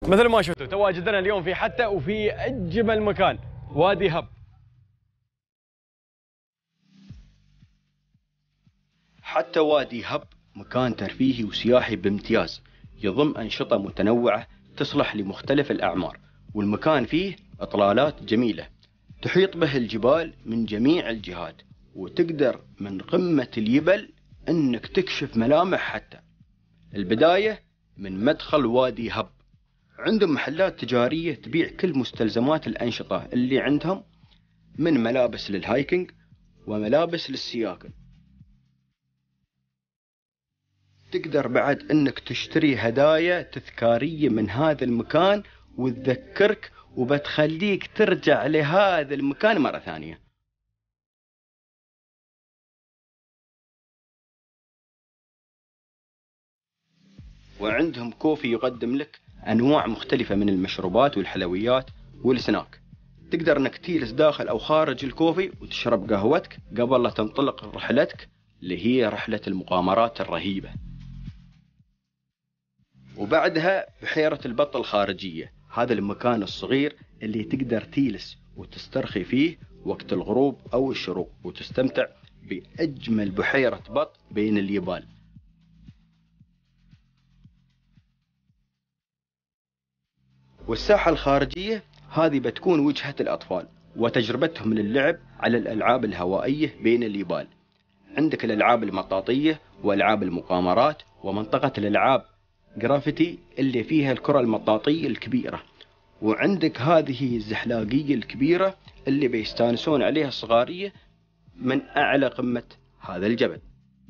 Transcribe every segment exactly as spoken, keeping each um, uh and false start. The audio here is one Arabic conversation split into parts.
مثل ما شفتوا تواجدنا اليوم في حتى وفي أجمل مكان وادي هب. حتى وادي هب مكان ترفيهي وسياحي بامتياز، يضم أنشطة متنوعة تصلح لمختلف الأعمار، والمكان فيه إطلالات جميلة تحيط به الجبال من جميع الجهات، وتقدر من قمة الجبل أنك تكشف ملامح حتى. البداية من مدخل وادي هب، عندهم محلات تجارية تبيع كل مستلزمات الأنشطة اللي عندهم، من ملابس للهايكنج وملابس للسياكل. تقدر بعد أنك تشتري هدايا تذكارية من هذا المكان وتذكرك وبتخليك ترجع لهذا المكان مرة ثانية. وعندهم كوفي يقدم لك أنواع مختلفة من المشروبات والحلويات والسناك. تقدر أنك تجلس داخل أو خارج الكوفي وتشرب قهوتك قبل لا تنطلق رحلتك اللي هي رحلة المغامرات الرهيبة. وبعدها بحيرة البط الخارجية، هذا المكان الصغير اللي تقدر تجلس وتسترخي فيه وقت الغروب أو الشروق وتستمتع بأجمل بحيرة بط بين الجبال. والساحة الخارجية هذه بتكون وجهة الأطفال وتجربتهم للعب على الألعاب الهوائية بين الجبال. عندك الألعاب المطاطية وألعاب المغامرات، ومنطقة الألعاب جرافيتي اللي فيها الكرة المطاطية الكبيرة، وعندك هذه الزحلاقية الكبيرة اللي بيستانسون عليها الصغارية من أعلى قمة هذا الجبل.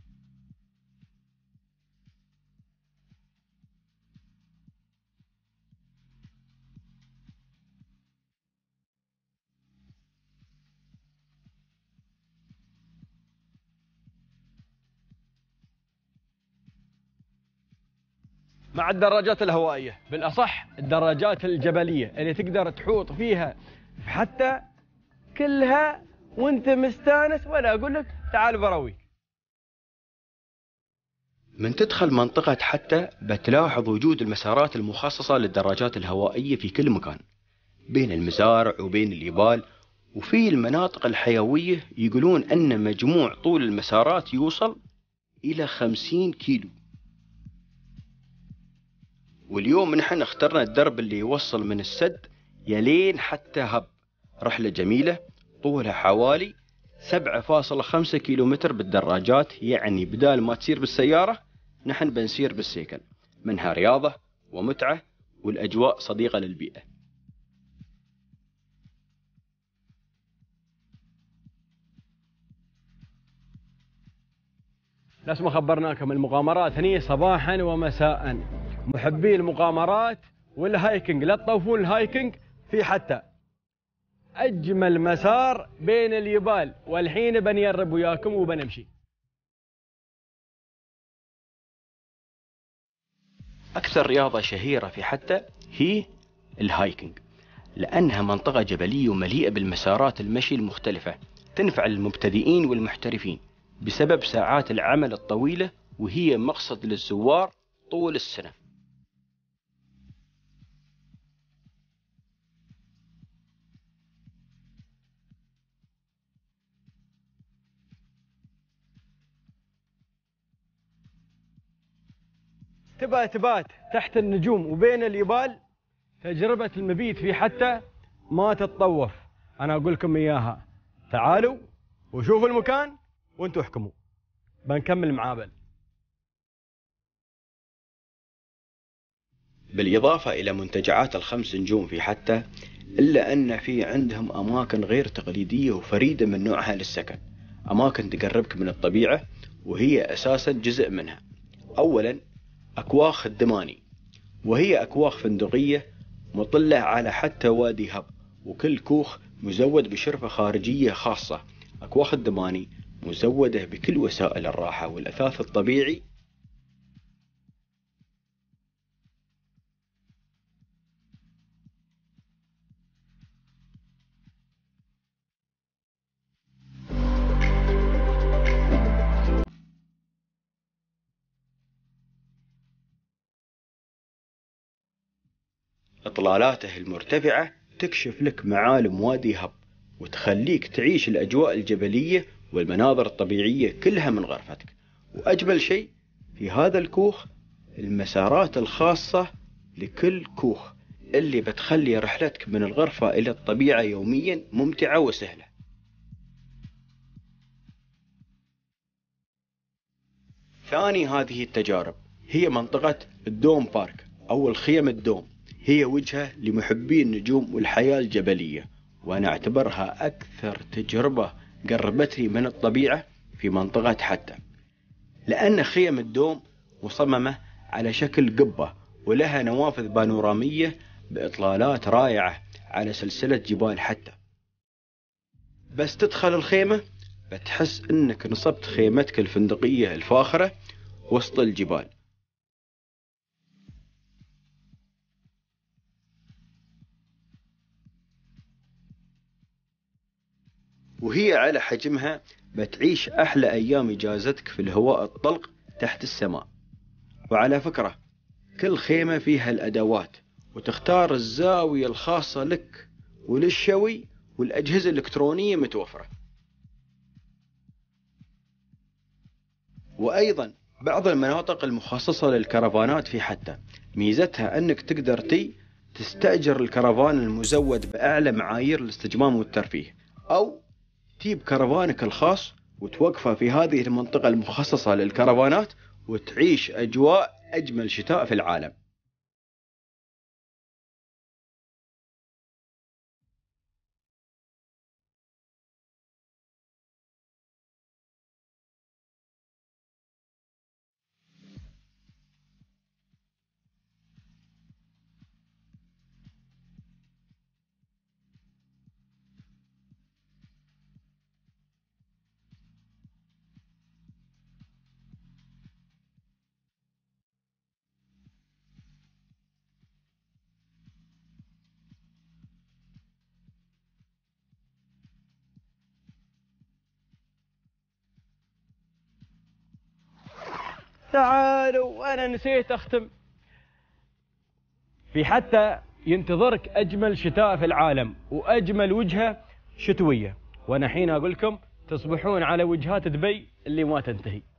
مع الدراجات الهوائية، بالأصح الدراجات الجبلية اللي تقدر تحوط فيها حتى كلها وانت مستانس، ولا أقول لك تعال برويك. من تدخل منطقة حتى بتلاحظ وجود المسارات المخصصة للدراجات الهوائية في كل مكان بين المزارع وبين الجبال. وفي المناطق الحيوية يقولون أن مجموع طول المسارات يوصل إلى خمسين كيلو. واليوم نحن اخترنا الدرب اللي يوصل من السد يلين حتى هب، رحلة جميلة طولها حوالي سبعة فاصلة خمسة كيلومتر بالدراجات، يعني بدال ما تسير بالسيارة نحن بنسير بالسيكل. منها رياضة ومتعة والأجواء صديقة للبيئة. نفس ما خبرناكم المغامرات هني صباحا ومساء. محبي المغامرات والهايكنج لا تطوفون الهايكنج في حتى أجمل مسار بين الجبال. والحين بنيرب وياكم وبنمشي. أكثر رياضة شهيرة في حتى هي الهايكنج، لأنها منطقة جبلية ومليئة بالمسارات المشي المختلفة، تنفع للمبتدئين والمحترفين بسبب ساعات العمل الطويلة، وهي مقصد للزوار طول السنة. تبى تبات تحت النجوم وبين الجبال، تجربة المبيت في حتى ما تتطوف. أنا أقول لكم إياها، تعالوا وشوفوا المكان وانتوا احكموا. بنكمل معابل. بالإضافة إلى منتجعات الخمس نجوم في حتى، إلا أن في عندهم أماكن غير تقليدية وفريدة من نوعها للسكن، أماكن تقربك من الطبيعة وهي أساسا جزء منها. أولا أكواخ الدماني، وهي أكواخ فندقية مطلة على حتى وادي هب، وكل كوخ مزود بشرفة خارجية خاصة. أكواخ الدماني مزودة بكل وسائل الراحة والأثاث الطبيعي. إطلالاته المرتفعة تكشف لك معالم وادي هب، وتخليك تعيش الأجواء الجبلية والمناظر الطبيعية كلها من غرفتك. وأجمل شيء في هذا الكوخ المسارات الخاصة لكل كوخ، اللي بتخلي رحلتك من الغرفة إلى الطبيعة يوميا ممتعة وسهلة. ثاني هذه التجارب هي منطقة الدوم بارك أو الخيم الدوم. هي وجهة لمحبي النجوم والحياة الجبلية، وأنا أعتبرها أكثر تجربة قربتني من الطبيعة في منطقة حتى، لأن خيم الدوم مصممة على شكل قبة ولها نوافذ بانورامية بإطلالات رائعة على سلسلة جبال حتى. بس تدخل الخيمة بتحس إنك نصبت خيمتك الفندقية الفاخرة وسط الجبال. وهي على حجمها بتعيش أحلى أيام إجازتك في الهواء الطلق تحت السماء. وعلى فكرة كل خيمة فيها الأدوات، وتختار الزاوية الخاصة لك وللشوي، والأجهزة الإلكترونية متوفرة. وأيضا بعض المناطق المخصصة للكرفانات في حتى ميزتها أنك تقدر تي تستأجر الكرفان المزود بأعلى معايير الاستجمام والترفيه، أو تجيب كرفانك الخاص وتوقفه في هذه المنطقة المخصصة للكرفانات وتعيش أجواء أجمل شتاء في العالم. تعالوا، أنا نسيت أختم. في حتى ينتظرك أجمل شتاء في العالم وأجمل وجهة شتوية، وأنا حين أقول لكم تصبحون على وجهات دبي اللي ما تنتهي.